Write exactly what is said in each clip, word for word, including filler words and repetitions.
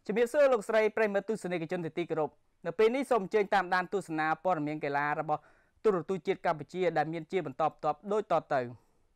ជំរាបសួរលោកស្រីប្រិមត្តទស្សនិកជនទីគោរពនៅពេលនេះសូមអញ្ជើញតាមដានទស្សនាព័ត៌មានកីឡារបស់ទូរទស្សន៍ជាតិកម្ពុជាដែលមានជាបន្តបន្ទាប់ដូចតទៅ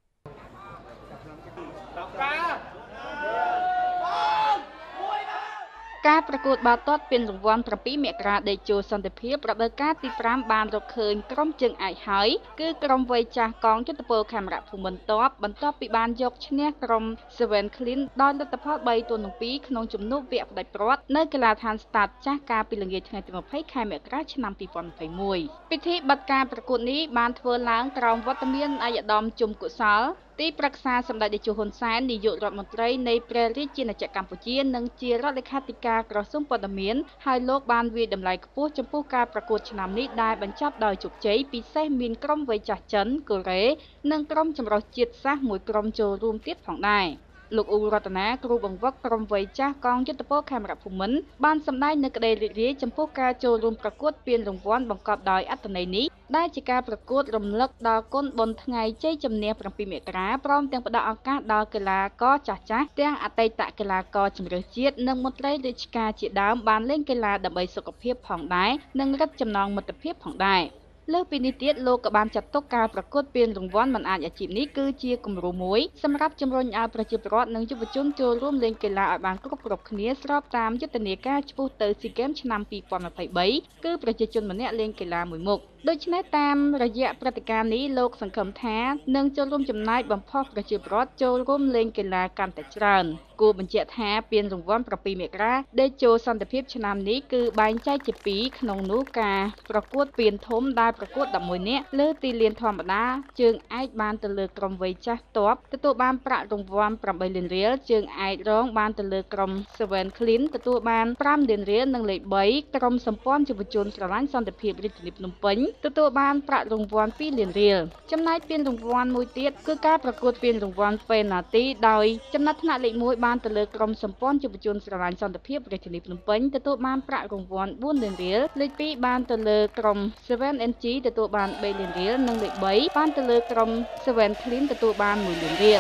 ការប្រកួតបាល់ទាត់ពានរង្វាន់ប្រាំពីរមករាដេជោសន្តិភាពរដូវកាលទីប្រាំបានរកឃើញក្រុមជើងឯកហើយគឺក្រុមវ័យចាស់កងយុទ្ធពលខេមរៈភូមិន្ទបន្ទាប់បន្ទាប់ពីបានយកឈ្នះក្រុម Seven Clean ដោយលទ្ធផលបីទល់នឹងពីរក្នុងជំនួបវគ្គផ្ដាច់ព្រាត់នៅកីឡាដ្ឋាន Start ចាស់កាលពីល្ងាចថ្ងៃទីម្ភៃខែមករាឆ្នាំពីរពាន់ម្ភៃមួយពិធីបិទការប្រកួតនេះបានធ្វើឡើងក្រោមវត្តមានឯកឧត្តមជុំកុសលទីប្រឹក្សាសម្ដេចតេជោហ៊ុនសែននាយករដ្ឋមន្ត្រីនៃព្រះរាជាណាចក្រកម្ពុជានិងជារដ្ឋលេខាធិការក្រសួងព័ត៌មានហើយលោកបានវាយតម្លៃខ្ពស់ចំពោះការប្រកួតឆ្នាំនេះដែលបញ្ចប់ដោយជោគជ័យពិសេសមានក្រុមវ័យចាស់ចិនកូរ៉េនិងក្រុមចម្រុះជាតិសាសន៍មួយក្រុមចូលរួមទៀតផងដែរលោកអ៊ូរតនាគ្រូបង្វឹកក្រុមវ័យចាស់កងយុទ្ធពលខេមរៈភូមិន្ទបានសម្ដែងនូវក្តីរីករាយចំពោះការចូលរួមប្រកួតពានរង្វាន់បង្កប់ដោយអត្ថន័យនេះដែលជាការប្រកួតរំលឹកដល់គុណបុណ្យថ្ងៃជ័យជំនះប្រាំពីរមករាព្រមទាំងផ្ដល់ឱកាសដល់កីឡាករចាស់ចាស់ទាំងអតីតកីឡាករជម្រើសជាតិនិងមន្ត្រីរាជការជាដើមបានលេងកីឡាដើម្បីសុខភាពផងដែរនិងរឹតចំណងមិត្តភាពផងដែរលើសពីនេះទៀតលោកក៏បានចាត់ទុកការប្រកួតពានរង្វាន់មិនអាចអាជីពនេះគឺជាគំរូមួយសម្រាប់ជំរុញឲ្យប្រជាពលរដ្ឋនិងយុវជនចូលរួមលេងកីឡាឲ្យបានគ្រប់គ្រប់គ្នាស្របតាមយុទ្ធនាការឆ្ពោះទៅ SEA Games ឆ្នាំពីរពាន់ម្ភៃបីគឺប្រជាជនម្នាក់លេងកីឡាមួយមុខដូច្នេះតាមរយៈព្រឹត្តិការណ៍នេះលោកសង្ឃឹមថានឹងចូលរួមចំណែកបំផុសប្រជាពលរដ្ឋចូលរួមលេងកីឡាកាន់តែច្រើនគួរបញ្ជាក់ថាពានរង្វាន់ប្រាំពីរមករាដេជោសន្តិភាពឆ្នាំនេះគឺបែងចែកជាពីរក្នុងនោះការប្រកួតពានធំដែលប្រកួតដប់មួយនាក់លើទីលានធម្មតាជើងឯកបានទៅលើក្រុមវ័យចាស់ទ័ពទទួលបានប្រាក់រង្វាន់ប្រាំបីលានរៀលជើងឯករងបានទៅលើក្រុម Seven Clean ទទួលបានប្រាំលានរៀលនិងលេខបីក្រុមសម្ព័ន្ធយុវជនស្រឡាញ់សន្តិភាពរាជធានីភ្នំពេញទទួលបានប្រាក់រង្វាន់ពីរលានរៀលចំណែកពានរង្វាន់មួយទៀតគឺការប្រកួតពានរង្វាន់ពេណាល់ទីដោយចំណាត់ថ្នាក់លេខមួយបានទៅលើក្រុមសម្ព័ន្ធយុវជនស្រឡាញ់សន្តិភាពរាជធានីភ្នំពេញទទួលបានប្រាក់រង្វាន់បួនលានរៀលលេខពីរបានទៅលើក្រុម Seven អេន ជី ទទួលបានបីលានរៀលនិងលេខបីបានទៅលើក្រុម Seven Clean ទទួលបានមួយលានរៀល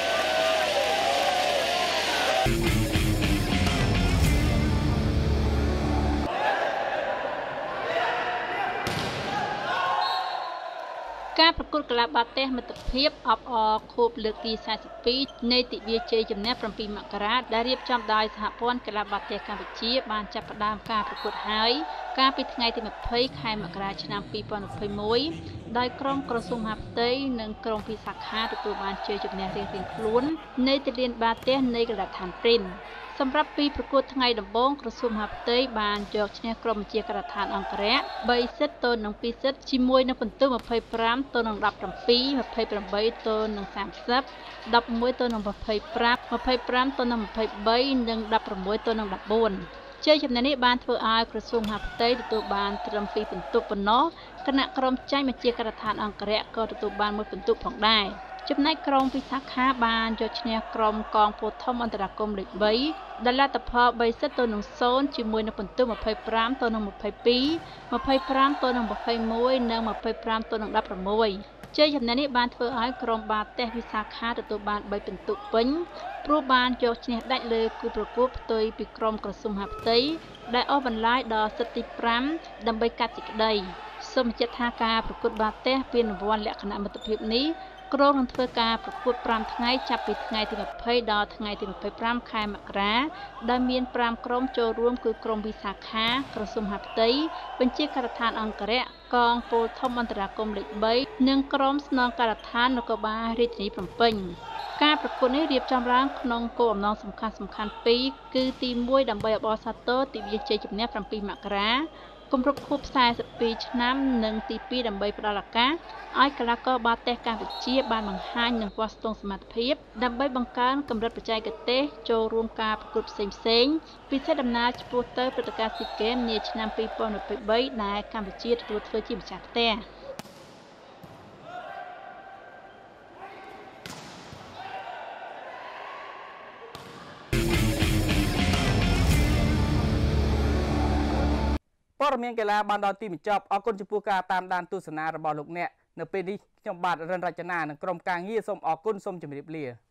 ការប្រកួតកីឡាបាល់ទះមិត្តភាពអបអរខួបលើកទីសែនសិបពីរនៃទិវាជ័យជំនះប្រាំពីរមករាដែលរៀបចំដោយសហព័ន្ធកីឡាបាល់ទះកម្ពុជាបានចាប់ផ្ដើមការប្រកួតហើយកាលពីថ្ងៃទីម្ភៃខែមករាឆ្នាំពីរពាន់ម្ភៃមួយដោយក្រុមក្រសួងមហាផ្ទៃនិងក្រុមវិសាខាទទួលបានជ័យជំនះរៀងៗខ្លួននៃទីលានបាល់ទះនៃកីឡដ្ឋានព្រិនសម្រាប់ពីប្រកួតថ្ងៃដំបូងក្រសួងមហាផ្ទៃបានយកឈ្នះក្រុមជាការដ្ឋានអង្គរៈបីសិតទល់នឹងពីរសិតជាមួយនឹងពិន្ទុម្ភៃប្រាំទល់នឹងដប់ប្រាំពីរ ម្ភៃប្រាំបីទល់នឹងសាមសិប ដប់មួយទល់នឹងម្ភៃប្រាំ ម្ភៃប្រាំទល់នឹងម្ភៃបីនិងដប់ប្រាំមួយទល់នឹងដប់បួនជ័យជំនះនេះបានធ្វើឲ្យក្រសួងមហាផ្ទៃទទួលបានត្រឹមពីរពិន្ទុប៉ុណ្ណោះគណៈក្រុមចាញ់បញ្ជាការដ្ឋានអង្គរៈក៏ទទួលបានមួយពិន្ទុផងដែរចំណែកក្រុមវិសាខាបានយកឈ្នះក្រុមកងពលធំអន្តរកម្មលេខបីដែលលទ្ធផលបីសិតទល់នឹងศูនย์ជាមួយនឹងពិន្ទុម្ភៃប្រាំទល់នឹងម្ភៃពីរ ម្ភៃប្រាំទល់នឹងម្ភៃមួយនិងម្ភៃប្រាំទល់នឹងដប់ប្រាំមួយជ័យជំនះនេះបានធ្វើឲ្យក្រុមបាល់ទះវិសាខាទទួលបានបីពិន្ទុពេញព្រោះបានយកឈ្នះដាច់លើគូប្រកួតផ្ទុយពីក្រុមក្រសួងមហាផ្ទៃដែលអូសបន្លាយដល់សិតទីប្រាំដើម្បីកាត់សេចក្តីសូមបញ្ជាក់ថាការប្រកួតបាល់ទះពានរង្វាន់លក្ខណៈមិត្តភាពនេះក្រុមនឹងធ្វើការប្រកួតប្រាំថ្ងៃចាប់ពីថ្ងៃទីម្ភៃដល់ថ្ងៃទីម្ភៃប្រាំខែមករាដែលមានប្រាំក្រុមចូលរួមគឺក្រុមវិសាខាក្រសួងមហាផ្ទៃបញ្ជាការដ្ឋានអង្គរៈកងពលធំអន្តរកម្មលេខបីនិងក្រុមស្នងការដ្ឋាននគរបាលរាជធានីភ្នំពេញការប្រកួតនេះរៀបចំឡើងក្នុងគោលបំណងសំខាន់សំខាន់ពីរគឺទីមួយដើម្បីអបអរសាទរទិវាជ័យជំនះប្រាំពីរមករាគម្រប់ខួប៤សិបពីរឆ្នាំនិងទីពីរដើម្បីផ្ដល់ឱកាសឲ្យកីឡាករបាល់ទះកម្ពុជាបានបង្ហាញនិងវាស់ស្ទង់សមត្ថភាពដើម្បីបង្កើនកម្រិតបច្ចេកទេសចូលរួមការប្រកួតផ្សេងៗពិសេសដំណើរឆ្ពោះទៅព្រឹត្តិការណ៍ SEA Games នាឆ្នាំពីរពាន់ម្ភៃបីដែលកម្ពុជាទទួលធ្វើជាម្ចាស់ផ្ទះព័ត៌មានកីឡាបានដល់ទីបញ្ចប់អរគុណចំពោះការតាមដានទស្សនារបស់លោកអ្នកនៅពេលនេះខ្ញុំបាទរិនរចនានិងក្រុមការងារសូមអរគុណសូមជម្រាបលា